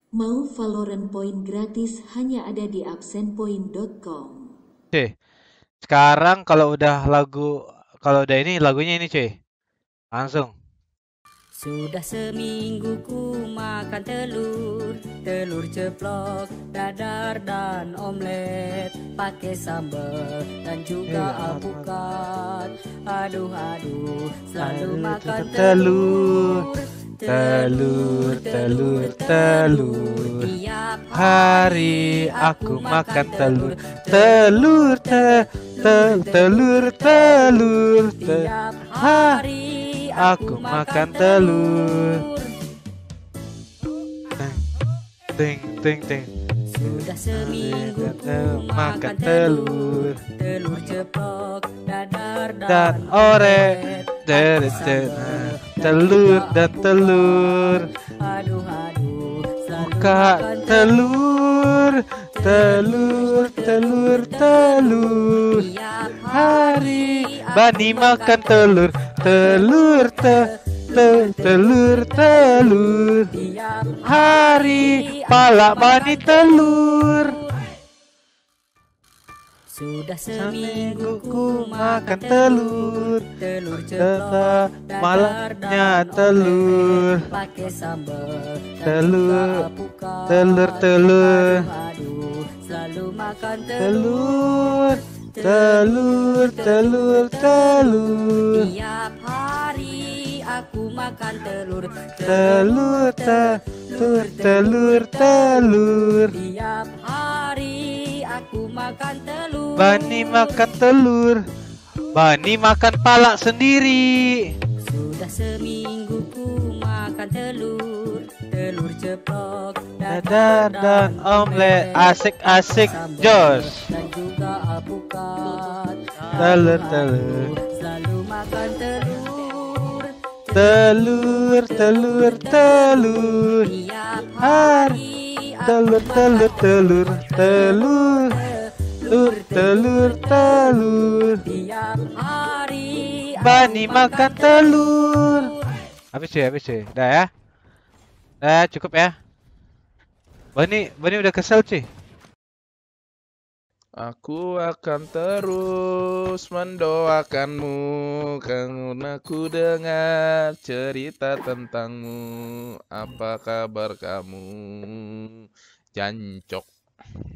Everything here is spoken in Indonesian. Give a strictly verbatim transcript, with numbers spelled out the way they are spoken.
Mau Valorant Point gratis hanya ada di absenpoint dot com. Cuy, sekarang kalau udah lagu, kalau udah ini lagunya ini cuy, langsung. Sudah seminggu ku makan telur, telur ceplok, dadar dan omelet, pakai sambal dan juga alpukat. Aduh aduh, selalu makan telur, telur, telur, telur. Tiap Hari aku makan telur, telur, te, te, telur, telur, te. tiap Ha, hari aku makan telur. Ting, ting, ting. Sudah seminggu ku Makan telur, telur ceplok, dadar dan dan orek, omelet, telur dan telur. Aduh aduh, selalu Buka makan telur, telur, telur, telur. tiap Hari Bani makan telur, telur, te, te, telur, telur. tiap Hari pala Bani telur. Sudah Seminggu seminggu ku ku makan telur, telur tetap ceplok, malamnya telur, pakai sambal, telur, telur, telur, aduh, selalu makan telur, telur, telur, telur, Tiap hari aku makan telur, telur, telur, telur, telur. Tiap hari aku makan telur. Bani makan telur, Bani makan palak sendiri. Sudah seminggu ku makan telur, telur ceplok, Dadar dan omelet, asik-asik jos. dan juga alpukat. Telur, telur, Selalu makan telur, telur, telur, telur. tiap Hari telur, telur, telur, telur, telur, telur, telur. tiap hari Bani makan telur. Habis cuy, habis cuy. Dah ya. Dah cukup ya. Bani, Bani udah kesel cuy. Aku akan terus mendoakanmu karena ku dengar cerita tentangmu. Apa kabar kamu? Jancok.